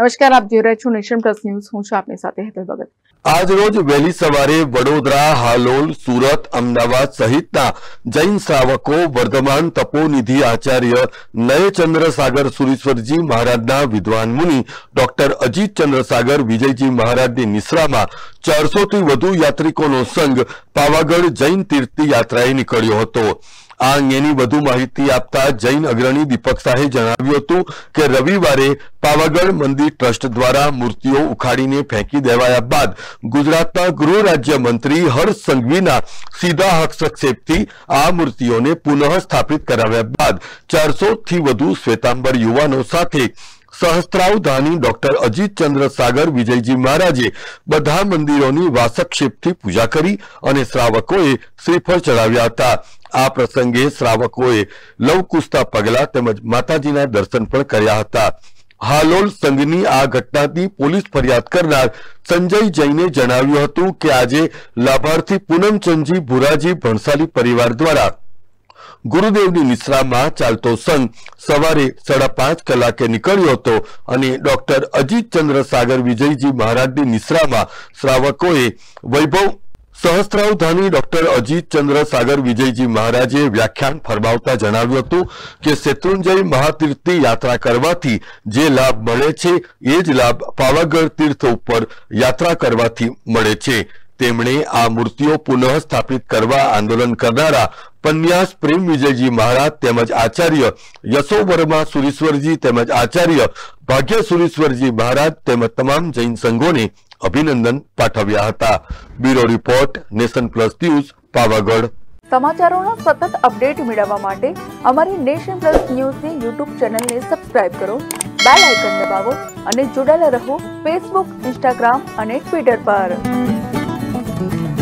નમસ્કાર, આપ જોઈ રહ્યા છો નેશન પ્લસ ન્યૂઝ. હું છું આપની સાથે હેતલ ભગત. આજ રોજ વહેલી સવારે વડોદરા, હાલોલ, સુરત, અમદાવાદ સહિતના જૈન શ્રાવકો વર્ધમાન તપોનિધિ આચાર્ય નયચંદ્ર સાગર સુરીશ્વરજી મહારાજના વિદ્વાન મુનિ ડોક્ટર અજીત ચંદ્ર સાગર વિજયજી મહારાજની નિશ્રામાં 400 થી વધુ યાત્રિકોનો સંઘ પાવાગઢ જૈન તીર્થ યાત્રાએ નીકળ્યો હતો. આ અંગેની વધુ માહિતી આપતા જૈન અગ્રણી દીપક શાહે જણાવ્યું હતું કે રવિવારે પાવાગઢ મંદિર ટ્રસ્ટ દ્વારા મૂર્તિઓ ઉખાડીને ફેંકી દેવાયા બાદ ગુજરાતના ગૃહ રાજ્ય મંત્રી હર્ષ સંઘવીના સીધા હસ્તક્ષેપથી આ મૂર્તિઓને પુનઃ સ્થાપિત કરાવ્યા બાદ 400 થી વધુ શ્વેતાંબર યુવાનો સાથે સહસ્ત્રાવધાની ડોક્ટર અજીત ચંદ્ર સાગર વિજયજી મહારાજે બધા મંદિરોની વાસક્ષેપથી પૂજા કરી અને શ્રાવકોએ શ્રીફળ ચડાવ્યા હતા. આ પ્રસંગે શ્રાવકોએ લવકુશતા પગલા તેમજ માતાજીના દર્શન પણ કર્યા હતા. હાલોલ સંઘની આ ઘટનાની પોલીસ ફરિયાદ કરનાર સંજય જૈને જણાવ્યું હતું કે આજે લાભાર્થી પૂનમચંદજી ભુરાજી ભણસાલી પરિવાર દ્વારા ગુરુદેવની નિશ્રામાં ચાલતો સંઘ સવારે 5:30 કલાકે નીકળ્યો હતો અને ડોક્ટર અજીત ચંદ્ર સાગર વિજયજી મહારાજની નિશ્રામાં શ્રાવકોએ વૈભવ સહસ્ત્રાવધાની ડોક્ટર અજીત ચંદ્ર સાગર વિજયજી મહારાજે વ્યાખ્યાન ફરમાવતા જણાવ્યું હતું કે શેત્રુંજય મહાતીર્થની યાત્રા કરવાથી જે લાભ મળે છે એ જ લાભ પાવાગઢ તીર્થ ઉપર યાત્રા કરવાથી મળે છે. તેમણે આ મૂર્તિઓ પુનઃ સ્થાપિત કરવા આંદોલન કરનારા પન્યાસ પ્રેમ વિજયજી મહારાજ તેમજ આચાર્ય યશોવર્મા સુરીશ્વરજી તેમજ આચાર્ય ભાગ્ય સુરીશ્વરજી મહારાજ તેમજ તમામ જૈન સંઘોને અભિનંદન પાઠવ્યા હતા. Bureau report, nation plus news, Pavagadh. સમાચારોના સતત અપડેટ મેળવવા માટે અમારી નેશન પ્લસ ન્યૂઝની યુટ્યુબ ચેનલને સબસ્ક્રાઇબ કરો, બેલ આઇકન દબાવો અને જોડાયેલા રહો ફેસબુક, ઇન્સ્ટાગ્રામ અને ટ્વિટર પર.